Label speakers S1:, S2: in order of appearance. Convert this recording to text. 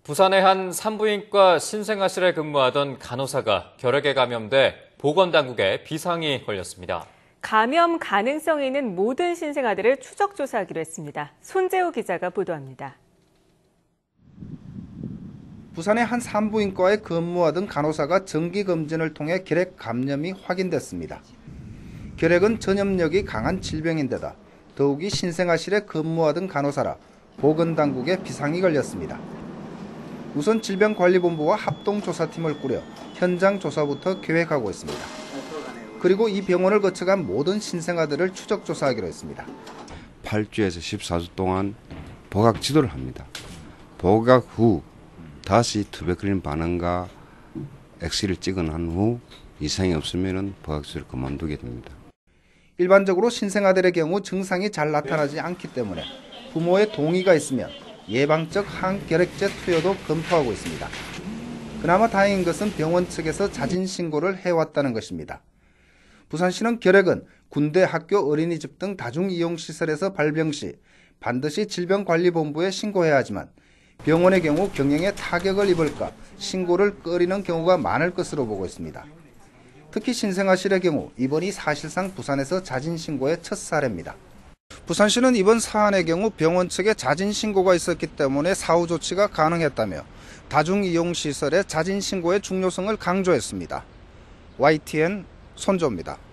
S1: 부산의 한 산부인과 신생아실에 근무하던 간호사가 결핵에 감염돼 보건당국에 비상이 걸렸습니다. 감염 가능성이 있는 모든 신생아들을 추적 조사하기로 했습니다. 손재우 기자가 보도합니다.
S2: 부산의 한 산부인과에 근무하던 간호사가 정기검진을 통해 결핵 감염이 확인됐습니다. 결핵은 전염력이 강한 질병인데다 더욱이 신생아실에 근무하던 간호사라 보건당국에 비상이 걸렸습니다. 우선 질병관리본부와 합동조사팀을 꾸려 현장 조사부터 계획하고 있습니다. 그리고 이 병원을 거쳐간 모든 신생아들을 추적 조사하기로 했습니다.
S3: 8주에서 14주 동안 복약 지도를 합니다. 복약 후 다시 투베클린 반응과 엑스를 찍어난 후 이상이 없으면 복약 치료를 그만두게 됩니다.
S2: 일반적으로 신생아들의 경우 증상이 잘 나타나지 않기 때문에 부모의 동의가 있으면 예방적 항결핵제 투여도 검토하고 있습니다. 그나마 다행인 것은 병원 측에서 자진 신고를 해왔다는 것입니다. 부산시는 결핵은 군대, 학교, 어린이집 등 다중이용시설에서 발병 시 반드시 질병관리본부에 신고해야 하지만 병원의 경우 경영에 타격을 입을까 신고를 꺼리는 경우가 많을 것으로 보고 있습니다. 특히 신생아실의 경우 이번이 사실상 부산에서 자진 신고의 첫 사례입니다. 부산시는 이번 사안의 경우 병원 측에 자진 신고가 있었기 때문에 사후 조치가 가능했다며 다중이용시설의 자진 신고의 중요성을 강조했습니다. YTN 손조입니다.